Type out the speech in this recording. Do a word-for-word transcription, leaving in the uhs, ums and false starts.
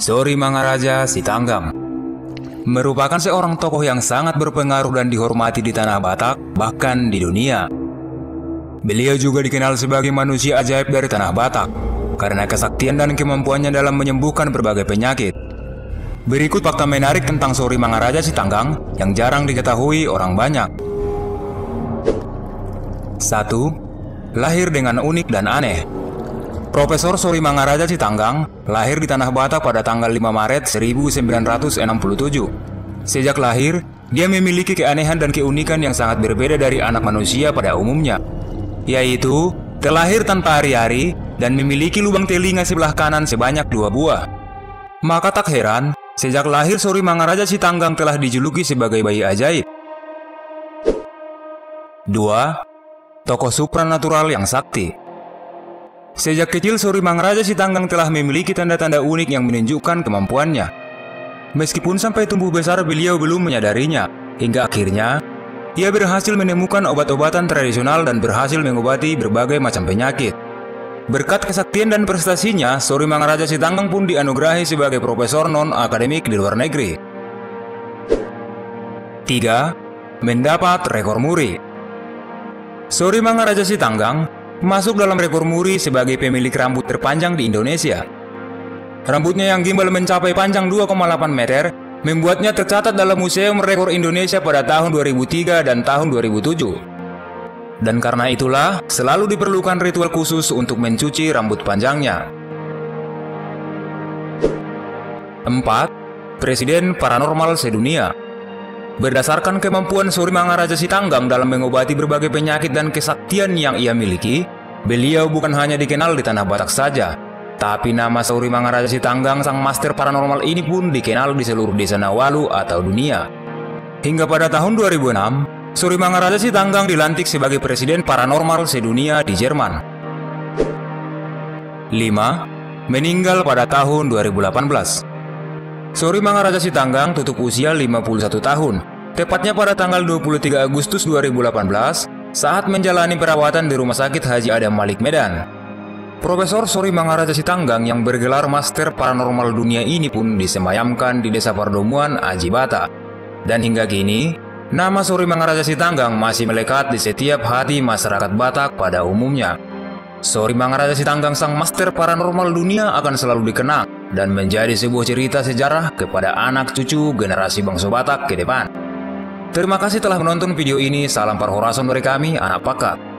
Sori Mangaraja Sitanggang merupakan seorang tokoh yang sangat berpengaruh dan dihormati di tanah Batak, bahkan di dunia. Beliau juga dikenal sebagai manusia ajaib dari tanah Batak, karena kesaktian dan kemampuannya dalam menyembuhkan berbagai penyakit. Berikut fakta menarik tentang Sori Mangaraja Sitanggang yang jarang diketahui orang banyak. satu. Lahir dengan unik dan aneh. Profesor Sori Mangaraja Sitanggang lahir di tanah Batak pada tanggal lima Maret seribu sembilan ratus enam puluh tujuh. Sejak lahir, dia memiliki keanehan dan keunikan yang sangat berbeda dari anak manusia pada umumnya, yaitu terlahir tanpa ari-ari dan memiliki lubang telinga sebelah kanan sebanyak dua buah. Maka tak heran, sejak lahir Sori Mangaraja Sitanggang telah dijuluki sebagai bayi ajaib. dua. Tokoh supranatural yang sakti. Sejak kecil Sori Mangaraja Sitanggang telah memiliki tanda-tanda unik yang menunjukkan kemampuannya. Meskipun sampai tumbuh besar beliau belum menyadarinya, hingga akhirnya ia berhasil menemukan obat-obatan tradisional dan berhasil mengobati berbagai macam penyakit. Berkat kesaktian dan prestasinya, Sori Mangaraja Sitanggang pun dianugerahi sebagai profesor non-akademik di luar negeri. tiga. Mendapat rekor muri. Sori Mangaraja Sitanggang masuk dalam rekor muri sebagai pemilik rambut terpanjang di Indonesia. Rambutnya yang gimbal mencapai panjang dua koma delapan meter, membuatnya tercatat dalam Museum Rekor Indonesia pada tahun dua ribu tiga dan tahun dua ribu tujuh. Dan karena itulah, selalu diperlukan ritual khusus untuk mencuci rambut panjangnya. empat. Presiden paranormal sedunia. Berdasarkan kemampuan Sori Mangaraja Sitanggang dalam mengobati berbagai penyakit dan kesaktian yang ia miliki, beliau bukan hanya dikenal di tanah Batak saja, tapi nama Sori Mangaraja Sitanggang sang master paranormal ini pun dikenal di seluruh desa Nawalu atau dunia. Hingga pada tahun dua ribu enam, Sori Mangaraja Sitanggang dilantik sebagai Presiden Paranormal Sedunia di Jerman. lima. Meninggal pada tahun dua ribu delapan belas. Sori Mangaraja Sitanggang tutup usia lima puluh satu tahun, tepatnya pada tanggal dua puluh tiga Agustus dua ribu delapan belas saat menjalani perawatan di Rumah Sakit Haji Adam Malik Medan. Profesor Sori Mangaraja Sitanggang yang bergelar Master Paranormal Dunia ini pun disemayamkan di Desa Pardomuan, Aji Bata. Dan hingga kini, nama Sori Mangaraja Sitanggang masih melekat di setiap hati masyarakat Batak pada umumnya. Sori Mangaraja Sitanggang sang Master Paranormal Dunia akan selalu dikenang dan menjadi sebuah cerita sejarah kepada anak cucu generasi bangsa Batak ke depan. Terima kasih telah menonton video ini. Salam Parhorason dari kami, Anak Pakat.